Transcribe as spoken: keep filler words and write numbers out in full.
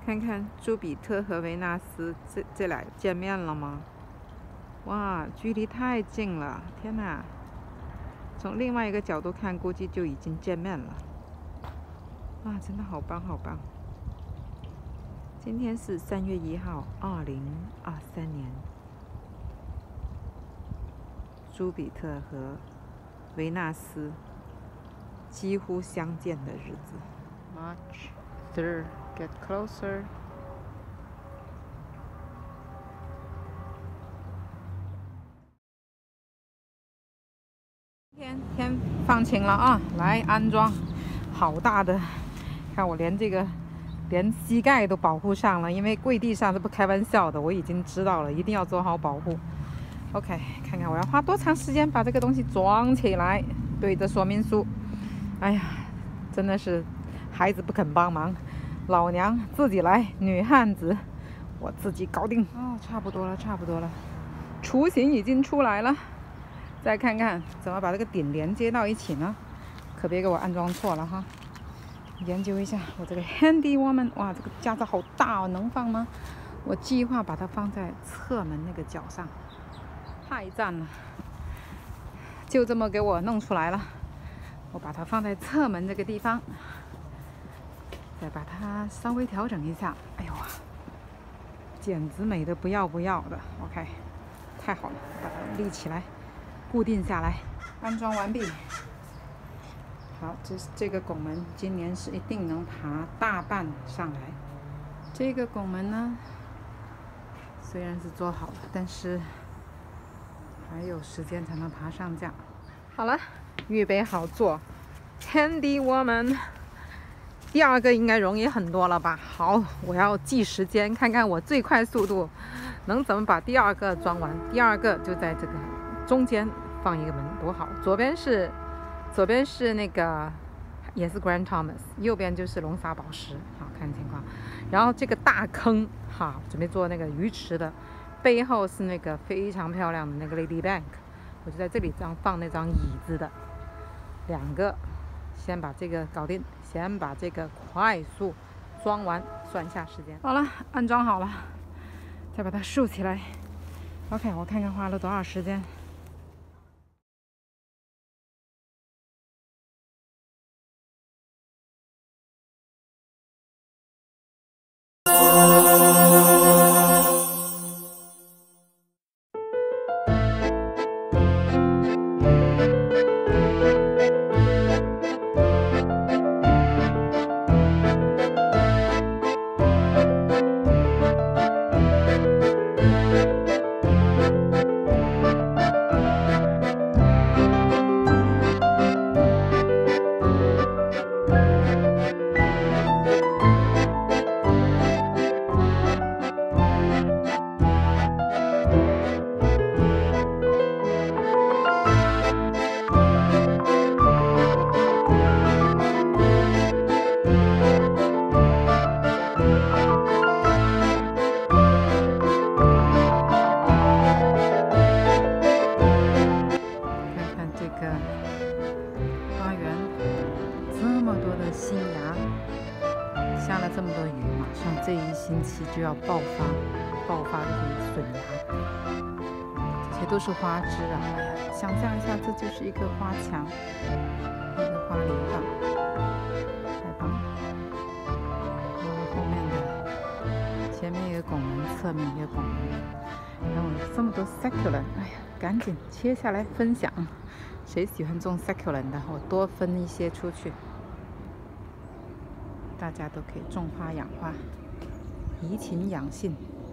看看朱比特和维纳斯这这俩见面了吗？哇，距离太近了！天哪，从另外一个角度看，估计就已经见面了。哇，真的好棒好棒！今天是三月一号，二零二三年，朱比特和维纳斯几乎相见的日子。March third, get closer. 天天放晴了啊！来安装，好大的，看我连这个连膝盖都保护上了，因为跪地上是不开玩笑的，我已经知道了，一定要做好保护。OK， 看看我要花多长时间把这个东西装起来，对着说明书。哎呀，真的是孩子不肯帮忙，老娘自己来，女汉子，我自己搞定。哦，差不多了，差不多了，雏形已经出来了。再看看怎么把这个顶连接到一起呢？可别给我安装错了哈！研究一下我这个 Handy Woman， 哇，这个架子好大哦，能放吗？我计划把它放在侧门那个角上，太赞了！就这么给我弄出来了。我把它放在侧门这个地方，再把它稍微调整一下。哎呦啊，简直美得不要不要的。OK， 太好了，把它立起来。固定下来，安装完毕。好，这是这个拱门，今年是一定能爬大半上来。这个拱门呢，虽然是做好了，但是还有时间才能爬上架。好了，预备好做 Handy Woman。第二个应该容易很多了吧？好，我要计时间，看看我最快速度能怎么把第二个装完。第二个就在这个中间放一个门，多好！左边是，左边是那个也是 Grant Thomas， 右边就是龙沙宝石，好看情况。然后这个大坑，好，准备做那个鱼池的，背后是那个非常漂亮的那个 Lady Bank， 我就在这里这样放那张椅子的，两个，先把这个搞定，先把这个快速装完，算一下时间。好了，安装好了，再把它竖起来。OK， 我看看花了多少时间。下了这么多雨，马上这一星期就要爆发，爆发这个笋芽，这些都是花枝啊！哎呀，想象一下，这就是一个花墙，一个花篱笆，太棒了！然后后面的，前面一个拱门，侧面一个拱门，然后这么多 succulent， 哎呀，赶紧切下来分享。谁喜欢种 succulent 的，我多分一些出去。大家都可以种花养花，怡情养性。